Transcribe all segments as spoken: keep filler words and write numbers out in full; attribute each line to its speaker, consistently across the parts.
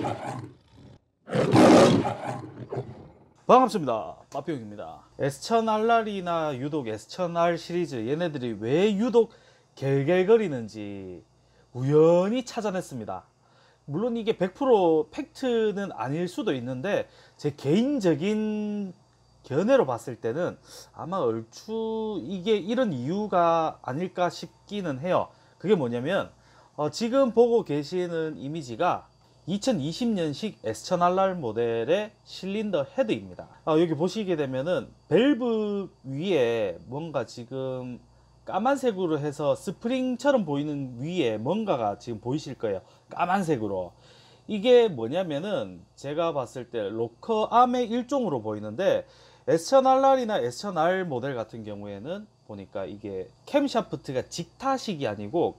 Speaker 1: 반갑습니다. 빠삐용입니다. 에스 천 알알이나 유독 에스 천 알 시리즈, 얘네들이 왜 유독 갤갤거리는지 우연히 찾아냈습니다. 물론 이게 백 퍼센트 팩트는 아닐 수도 있는데 제 개인적인 견해로 봤을 때는 아마 얼추 이게 이런 이유가 아닐까 싶기는 해요. 그게 뭐냐면 어 지금 보고 계시는 이미지가 이천이십 년식 에스 천 알알 모델의 실린더 헤드입니다. 어 여기 보시게 되면은 밸브 위에 뭔가 지금 까만색으로 해서 스프링처럼 보이는 위에 뭔가가 지금 보이실 거예요. 까만색으로. 이게 뭐냐면은 제가 봤을 때 로커암의 일종으로 보이는데, 에스 천 알알이나 에스 천 알 모델 같은 경우에는 보니까 이게 캠샤프트가 직타식이 아니고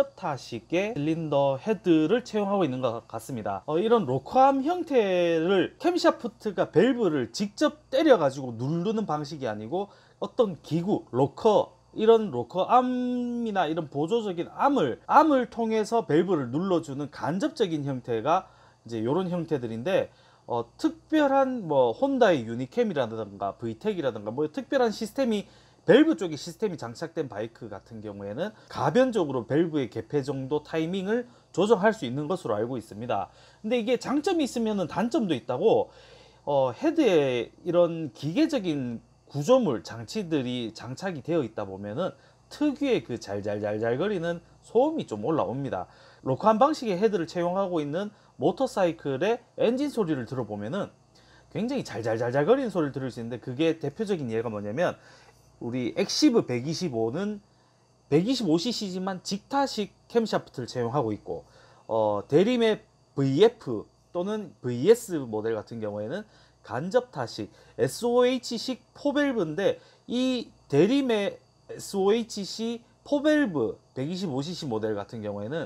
Speaker 1: 간접타식의 실린더 헤드를 채용하고 있는 것 같습니다. 어, 이런 로커암 형태를 캠샤프트가 밸브를 직접 때려 가지고 누르는 방식이 아니고 어떤 기구, 로커, 이런 로커암이나 이런 보조적인 암을 암을 통해서 밸브를 눌러주는 간접적인 형태가 이제 이런 형태들인데, 어, 특별한 뭐 혼다의 유니캠이라든가 브이텍이라든가 뭐 특별한 시스템이, 밸브 쪽에 시스템이 장착된 바이크 같은 경우에는 가변적으로 밸브의 개폐 정도 타이밍을 조정할 수 있는 것으로 알고 있습니다. 근데 이게 장점이 있으면 단점도 있다고, 어, 헤드에 이런 기계적인 구조물 장치들이 장착이 되어 있다 보면은 특유의 그 잘잘잘잘 거리는 소음이 좀 올라옵니다. 로커암 방식의 헤드를 채용하고 있는 모터사이클의 엔진 소리를 들어보면은 굉장히 잘잘잘잘 거리는 소리를 들을 수 있는데, 그게 대표적인 예가 뭐냐면 우리 엑시브 백이십오는 백이십오 씨씨지만 직타식 캠샤프트를 채용하고 있고, 어, 대림의 브이에프 또는 브이에스 모델 같은 경우에는 간접타식 에스오에이치식 포밸브인데, 이 대림의 에스오에이치씨 포밸브 백이십오 씨씨 모델 같은 경우에는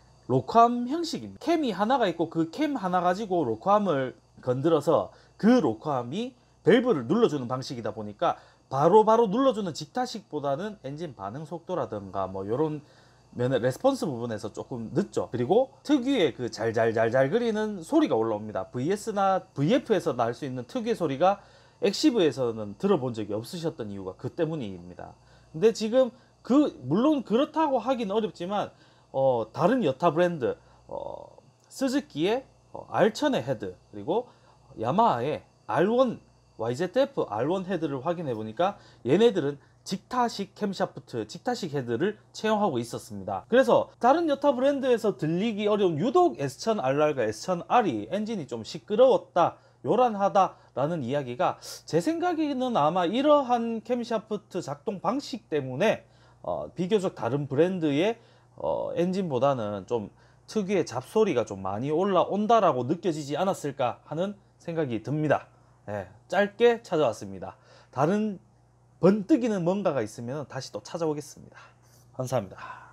Speaker 1: 로커암 형식입니다. 캠이 하나가 있고 그 캠 하나 가지고 로커암을 건드려서 그 로커암이 밸브를 눌러주는 방식이다 보니까 바로바로 바로 눌러주는 직타식보다는 엔진 반응 속도라든가 뭐 요런 면의 레스폰스 부분에서 조금 늦죠. 그리고 특유의 그 잘잘잘잘 그리는 소리가 올라옵니다. 브이에스나 브이에프에서 날 수 있는 특유의 소리가 엑시브에서는 들어본 적이 없으셨던 이유가 그 때문입니다. 근데 지금 그 물론 그렇다고 하긴 어렵지만 어, 다른 여타 브랜드, 어, 스즈키의 어, 알 천의 헤드, 그리고 야마하의 알 원 와이제트에프 알 원 헤드를 확인해 보니까 얘네들은 직타식 캠샤프트, 직타식 헤드를 채용하고 있었습니다. 그래서 다른 여타 브랜드에서 들리기 어려운, 유독 에스 천 알알과 에스 천 알이 엔진이 좀 시끄러웠다, 요란하다 라는 이야기가 제 생각에는 아마 이러한 캠샤프트 작동 방식 때문에 어, 비교적 다른 브랜드의 어, 엔진보다는 좀 특유의 잡소리가 좀 많이 올라온다라고 느껴지지 않았을까 하는 생각이 듭니다. 예, 짧게 찾아왔습니다. 다른 번뜩이는 뭔가가 있으면 다시 또 찾아오겠습니다. 감사합니다.